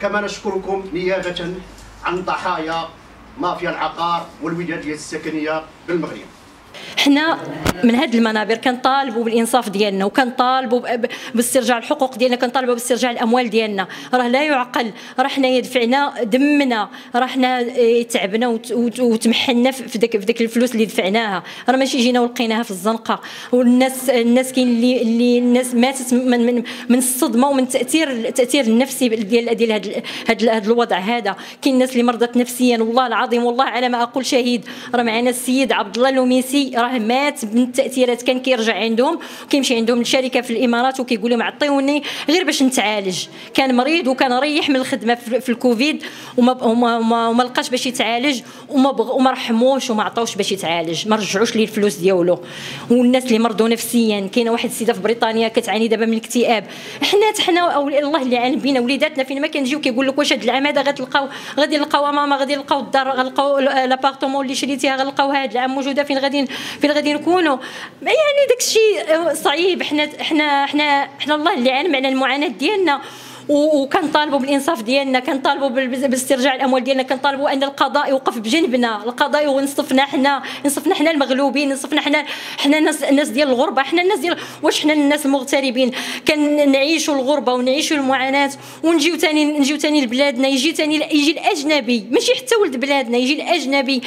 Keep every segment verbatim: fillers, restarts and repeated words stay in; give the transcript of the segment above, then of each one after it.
كما نشكركم نيابة عن ضحايا مافيا العقار والودادية السكنية بالمغرب. حنا من هذه المنابر كنطالبوا بالانصاف ديالنا، وكنطالبوا باسترجاع الحقوق ديالنا، كنطالبوا باسترجاع الاموال ديالنا. راه لا يعقل، راه حنايا دفعنا دمنا، راه حنا تعبنا وتمحلنا في داك في داك الفلوس اللي دفعناها، راه ماشي جينا ولقيناها في الزنقه. والناس الناس كاين اللي اللي الناس ماتت من من, من الصدمه ومن التاثير التاثير النفسي ديال ديال هذا هذا الوضع هذا. كاين الناس اللي مرضت نفسيا، والله العظيم والله على ما اقول شهيد. راه معنا السيد عبد الله اللوميسي راه مات من التاثيرات، كان كيرجع عندهم وكيمشي عندهم للشركه في الامارات وكيقول لهم عطيوني غير باش نتعالج. كان مريض وكان ريح من الخدمه في الكوفيد وما وما, وما لقاش باش يتعالج، وما وما رحموش وما عطاوش باش يتعالج، ما رجعوش ليه الفلوس ديالو. والناس اللي مرضوا نفسيا، كاينه واحد السيده في بريطانيا كتعاني دابا من الاكتئاب. حنا حنا او الله اللي عالم بينا وليداتنا فين ما كنجيو كيقول لك واش هاد العام هذا غتلقاو غادي نلقاو ماما، غادي نلقاو الدار، غنلقاو لابارتمون اللي شريتيها غنلقاو هاد العام موجوده فين غادي فين غادي نكونوا. يعني داك الشيء صعيب. حنا حنا حنا حنا الله اللي عالم على المعاناه ديالنا، وكنطالبوا بالانصاف ديالنا، كنطالبوا باسترجاع الاموال ديالنا، كنطالبوا ان القضاء يوقف بجنبنا، القضاء ينصفنا حنا، ينصفنا حنا المغلوبين، ينصفنا حنا حنا الناس الناس ديال الغربه، حنا الناس ديال واش حنا الناس المغتربين كنعيشوا الغربه ونعيشوا المعاناه ونجيو ثاني نجيو ثاني لبلادنا، يجي ثاني يجي الاجنبي، ماشي حتى ولد بلادنا، يجي الاجنبي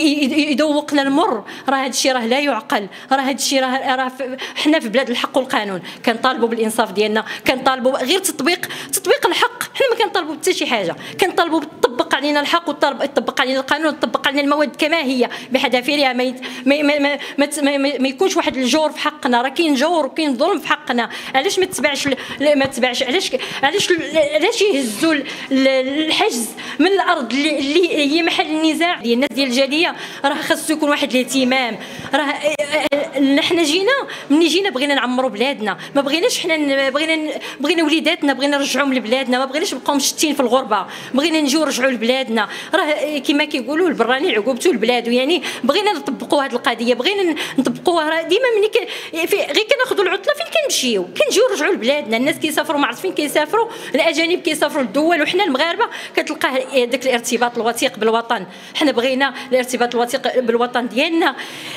يذوقنا المر. راه هذا الشيء راه لا يعقل، راه هذا الشيء راه راه حنا في بلاد الحق والقانون. كنطالبوا بالانصاف ديالنا، كنطالبوا غير تطبيق تطبيق الحق. حنا ما كنطالبوا حتى شي حاجه، كنطالبوا تطبق علينا الحق وتطبق علينا القانون، تطبق علينا المواد كما هي بحذافيرها، ما ما ما, ما, ما, ما يكونش واحد الجور في حقنا. راه كاين جور وكاين ظلم في حقنا. علاش ما تتبعش ما تتبعش علاش علاش علاش يهزوا الحجز من الارض اللي, اللي هي محل النزاع ديال الناس ديال الجاليه؟ راه خاصو يكون واحد الاهتمام. راه حنا جينا ملي جينا بغينا نعمروا بلادنا، ما بغيناش حنا بغينا بغينا وليداتنا بغينا نرجعوهم لبلادنا، ما بغيناش نبقاو مشتين في الغربه، بغينا نجيو نرجعوا لبلادنا. راه كما كيقولوا البراني عقوبته لبلادو، يعني بغينا نطبقوا هذه القضيه، بغينا نطبقوها. راه ديما ملي غير كناخذوا العطله فين كنمشيو كنجيو نرجعوا لبلادنا. الناس كيسافروا ما عرفت فين كيسافروا، الاجانب كيسافروا للدول، وحنا المغاربه كتلقاه داك الارتباط الوثيق بالوطن. حنا بغينا الارتباط الوثيق بالوطن ديالنا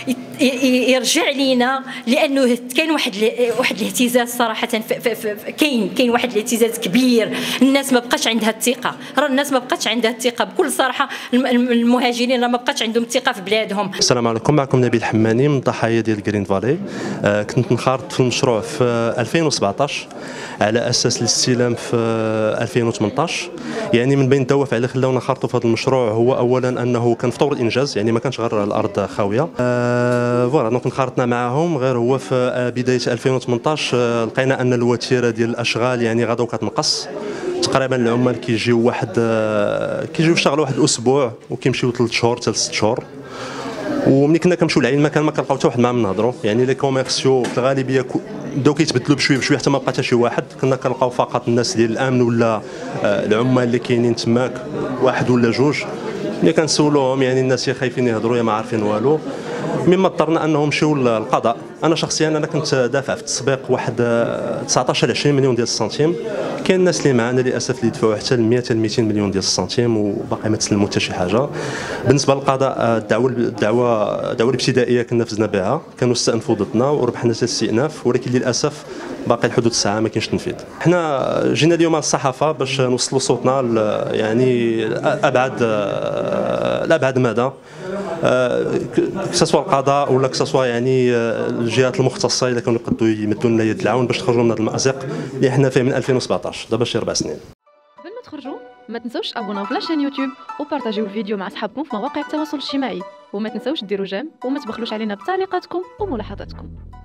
يرجع لينا، لانه كاين واحد واحد الاهتزاز صراحه، كاين كاين واحد الاهتزاز كبير. الناس ما بقاش عندها الثقه، راه الناس ما بقاش عندها الثقه بكل صراحه. المهاجرين راه ما بقاش عندهم الثقه في بلادهم. السلام عليكم، معكم نبيل حماني من ضحايا ديال جرين فالي. آه كنت انخرطت في المشروع في ألفين وسبعطاش على اساس الاستلام في ألفين وثمنطاش. يعني من بين الدوافع اللي خلاونا نخرطوا في هذا المشروع هو اولا انه كان فطور الانجاز، يعني ما كانش غير الارض خاويه. آه فوالا دونك انخرطنا معاهم. غير هو في بدايه ألفين وثمنطاش آه لقينا ان الوتيره ديال الاشغال يعني غدا وكتنقص. تقريبا العمال كيجيو واحد كيجيو يشتغلوا واحد الاسبوع وكيمشيو ثلاث شهور حتى ست شهور. وملي كنا كنمشيو لعين المكان ما كنلقاو حتى واحد معاهم نهضروا، يعني لي كوميرسيو في الغالبيه بداو كيتبدلوا بشويه بشويه حتى ما بقى حتى شي واحد. كنا كنلقاو فقط الناس ديال الامن ولا العمال اللي كاينين تماك واحد ولا جوج. ملي كنسولوهم يعني الناس يا خايفين يهضروا يا ما عارفين والو، مما اضطرنا انهم نمشيو للقضاء. انا شخصيا انا كنت دافع في التسبيق واحد تسعطاش على عشرين مليون ديال السنتيم. كاين الناس اللي معنا للاسف اللي دفعوا حتى ل مية حتى ل ميتين مليون ديال السنتيم وباقي ما تسلموا حتى شي حاجه. بالنسبه للقضاء الدعوه الدعوه الدعوه الابتدائيه كنا فزنا بها، كانوا استأنفوا ضدنا وربحنا الاستئناف، ولكن للاسف باقي لحدود الساعه ما كاينش تنفيذ. حنا جينا اليوم على الصحافه باش نوصلوا صوتنا يعني ابعد لابعد مدى، كسوا القضاء ولا كسوا يعني الجهات المختصه اذا كانوا يقدروا يمدوا لنا يد العون باش تخرجوا من هذا المأزق اللي حنا فيه من ألفين وسبعطاش، دابا شي اربع سنين. قبل ما تخرجوا ما تنسوش تابوناو في لاشين يوتيوب وبارطاجيو الفيديو مع اصحابكم في مواقع التواصل الاجتماعي، وما تنسوش ديروا جيم وما تبخلوش علينا بتعليقاتكم وملاحظاتكم.